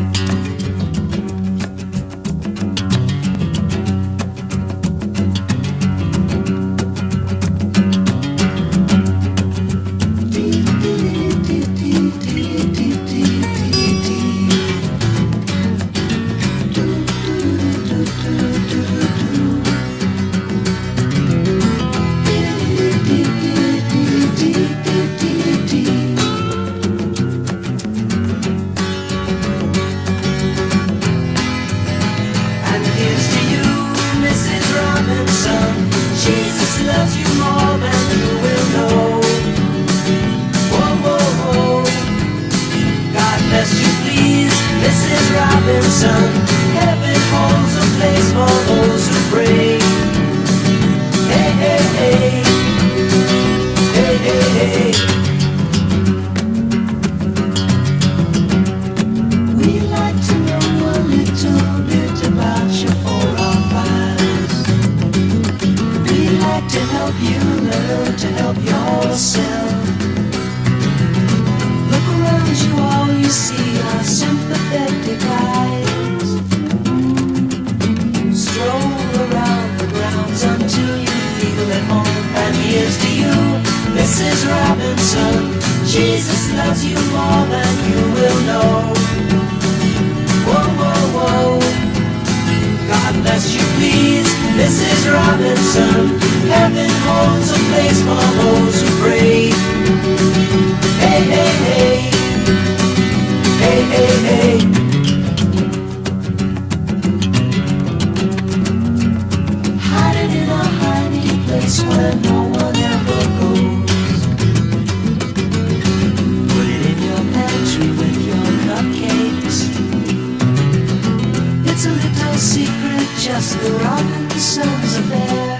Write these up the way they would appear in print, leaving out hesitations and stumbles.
Robinson, heaven holds a place for those who pray. Hey, hey, hey, hey, hey, hey. We like to know a little bit about you for our files. We like to help you learn to help yourself. Look around you, all you see are sympathetic eyes. Stroll around the grounds until you feel at home. And here's to you, Mrs. Robinson. Jesus loves you more than you will know. Whoa, whoa, whoa. God bless you, please, Mrs. Robinson. Heaven holds a place for those who pray. Hey, hey, hey. Hey, hey, hey. Hiding in a hiding place where no one ever goes. Put it in your pantry with your cupcakes. It's a little secret, just the Robinsons affair.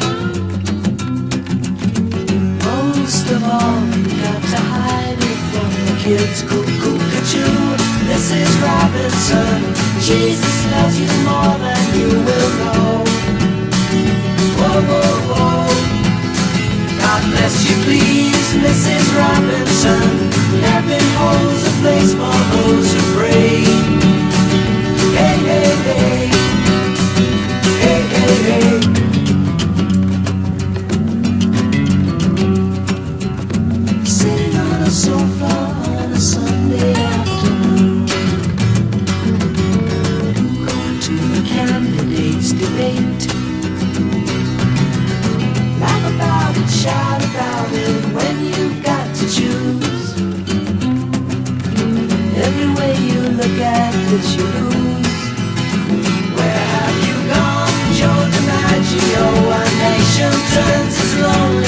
Most of all, you got to hide it from the kids. Cuckoo-ca-choo, Mrs. Robinson. Jesus loves you more than you will know. Whoa, whoa, whoa. God bless you, please, Mrs. Robinson. Heaven holds a place for those who pray. Hey, hey, hey. Hey, hey, hey. Sitting on a sofa on a Sunday afternoon, going to the candidates' debate. Laugh about it, shout about it when you've got to choose. Every way you look at it, you lose. Where have you gone, Joe DiMaggio? A nation turns its lonely